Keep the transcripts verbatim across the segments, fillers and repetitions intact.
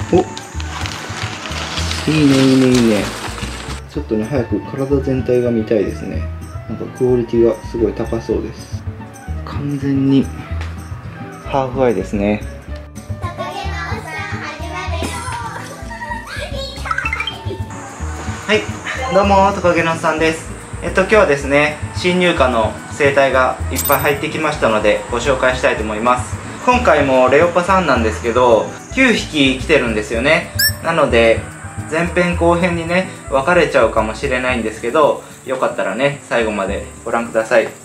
お、いいねいいねいいね。ちょっとね早く体全体が見たいですね。なんかクオリティがすごい高そうです。完全にハーフアイですね。はい、どうもトカゲのさんです。えっと今日はですね、新入荷の生態がいっぱい入ってきましたのでご紹介したいと思います。今回もレオパさんなんですけどきゅうひき来てるんですよね。なので前編後編にね分かれちゃうかもしれないんですけど、よかったらね最後までご覧ください。はい、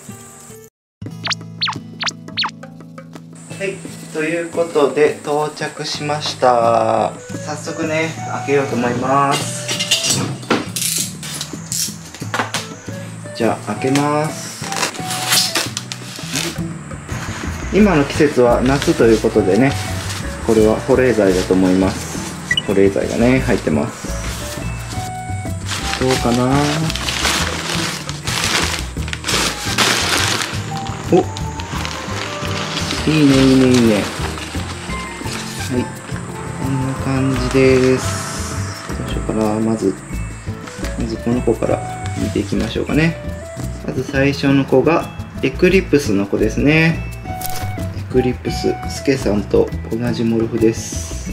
ということで到着しました。早速ね開けようと思います。じゃあ開けます。今の季節は夏ということでね、これは保冷剤だと思います。保冷剤がね入ってます。どうかな。お、いいねいいねいいね。はい、こんな感じです。どうしようかな。まずまずこの子から見ていきましょうかね。まず最初の子がエクリプスの子ですね。エクリプス、スケさんと同じモルフです。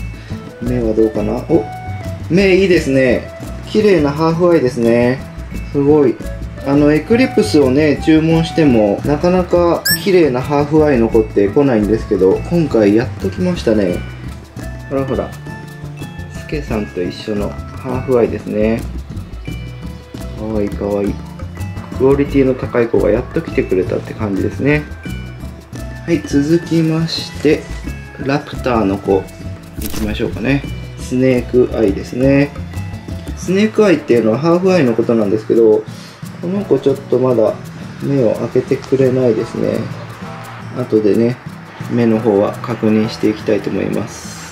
目はどうかな。お、目いいですね。綺麗なハーフアイですね。すごい。あのエクリプスをね注文してもなかなか綺麗なハーフアイの子って来ないんですけど、今回やっと来ましたね。ほらほら、スケさんと一緒のハーフアイですね。かわいいかわいい。クオリティの高い子がやっと来てくれたって感じですね。はい、続きましてラプターの子いきましょうかね。スネークアイですね。スネークアイっていうのはハーフアイのことなんですけど、この子ちょっとまだ目を開けてくれないですね。後でね目の方は確認していきたいと思います。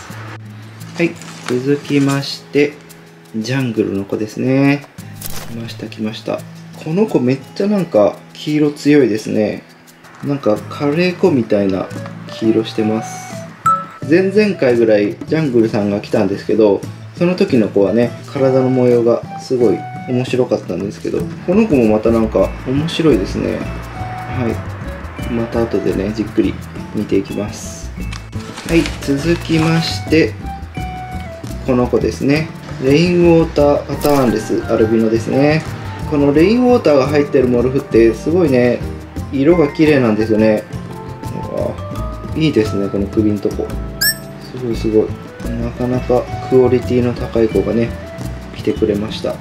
はい、続きましてジャングルの子ですね。来ました来ました。この子めっちゃなんか黄色強いですね。なんかカレー粉みたいな黄色してます。前々回ぐらいジャングルさんが来たんですけど、その時の子はね体の模様がすごい面白かったんですけど、この子もまたなんか面白いですね。はい、また後でねじっくり見ていきます。はい、続きましてこの子ですね。レインウォーターパターンレスアルビノですね。このレインウォーターが入ってるモルフってすごいね色が綺麗なんですよね。いいですね、この首のとこすごいすごい。なかなかクオリティの高い子がね来てくれました。はい、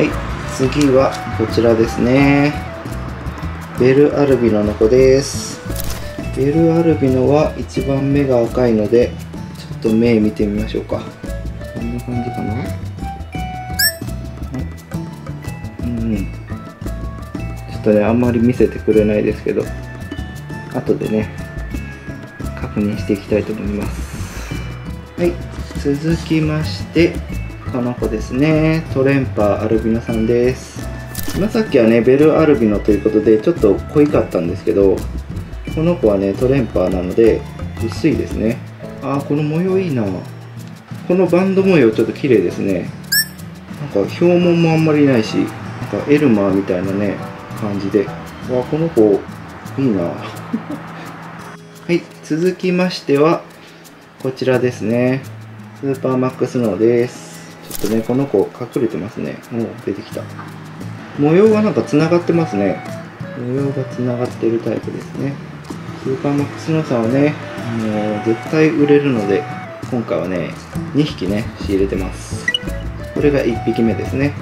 次はこちらですね。ベルアルビノの子です。ベルアルビノは一番目が赤いのでちょっと目見てみましょうか。こんな感じかな。うん、ちょっとねあんまり見せてくれないですけど、後でね確認していきたいと思います。はい、続きましてこの子ですね。トレンパーアルビノさんです。今さっきはねベルアルビノということでちょっと濃いかったんですけど、この子はねトレンパーなので薄いですね。あー、この模様いいな。このバンド模様ちょっと綺麗ですね。なんか表紋もあんまりないし、なんかエルマーみたいなね感じで、わあこの子いいなはい、続きましてはこちらですね。スーパーマックスノーです。ちょっとねこの子隠れてますね。もう出てきた。模様がなんかつながってますね。模様がつながってるタイプですね。スーパーマックスノーさんはねもう絶対売れるので、今回はねにひきね仕入れてます。これがいっぴきめですね。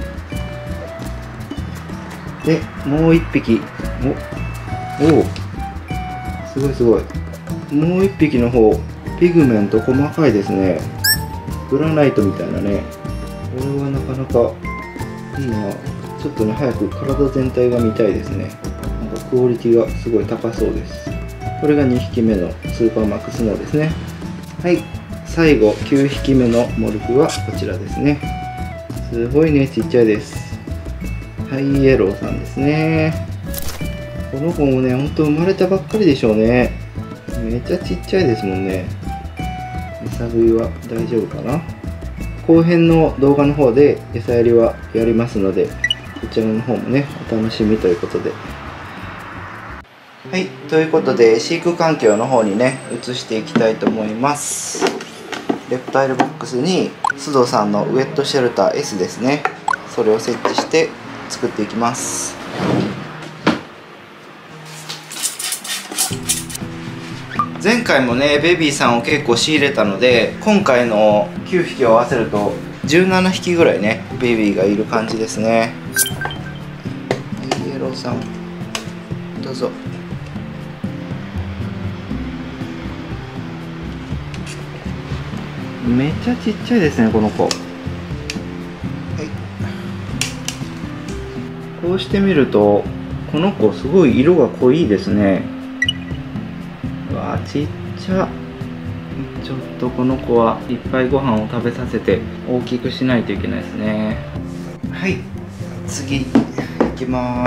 でもういっぴき、おおすごいすごい。もういっぴきの方ピグメント細かいですね。グラナイトみたいなね。これはなかなかいいな。ちょっとね早く体全体が見たいですね。なんかクオリティがすごい高そうです。これがにひきめのスーパーマックスノーですね。はい、最後きゅうひきめのモルフはこちらですね。すごいねちっちゃいです。ハイイエローさんですね。この子もねほんと生まれたばっかりでしょうね。めっちゃちっちゃいですもんね。 餌食いは大丈夫かな。後編の動画の方で餌やりはやりますので、こちらの方もねお楽しみということで。はい、ということで飼育環境の方にね移していきたいと思います。レプタイルボックスに須藤さんのウェットシェルター エス ですね、それを設置して作っていきます。前回もねベビーさんを結構仕入れたので、今回のきゅうひきを合わせるとじゅうななひきぐらいねベビーがいる感じですね。はい、イエローさんどうぞ。めっちゃちっちゃいですねこの子。はい、こうしてみるとこの子すごい色が濃いですね。うわーちっちゃ。ちょっとこの子はいっぱいご飯を食べさせて大きくしないといけないですね。はい、次いきます。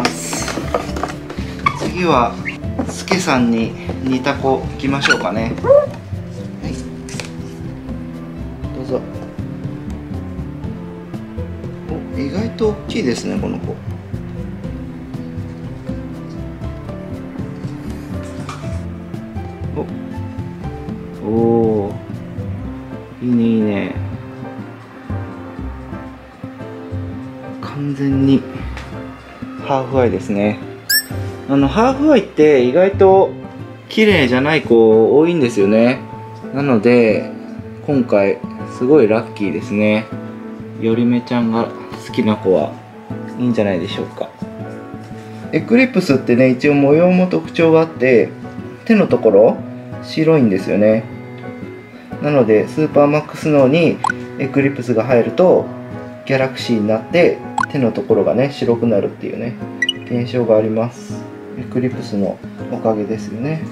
次はスケさんに似た子いきましょうかね。はい、どうぞ。お、意外と大きいですねこの子。おおー、いいねいいね。完全にハーフアイですね。あのハーフアイって意外と綺麗じゃない子多いんですよね。なので今回すごいラッキーですね。よりめちゃんが好きな子はいいんじゃないでしょうか。エクリプスってね一応模様も特徴があって、手のところ白いんですよね。なのでスーパーマックスノーにエクリプスが入るとギャラクシーになって手のところがね白くなるっていうね現象があります。エクリプスのおかげですよね。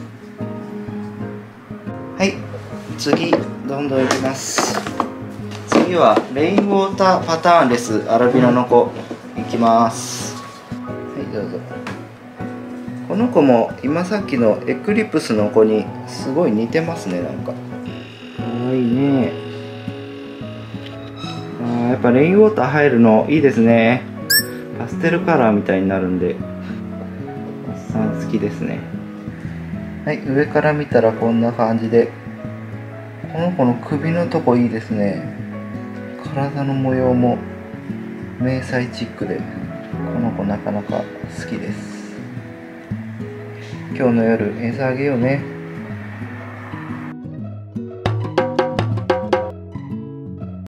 はい、次どんどんいきます。次はレインウォーターパターンレスアラビノの子いきます。はいどうぞ。この子も今さっきのエクリプスの子にすごい似てますね。なんかかわいいね。あーやっぱレインウォーター入るのいいですね。パステルカラーみたいになるんでおっさん好きですね。はい、上から見たらこんな感じで、この子の首のとこいいですね。体の模様も迷彩チックでこの子なかなか好きです。今日の夜餌あげようね。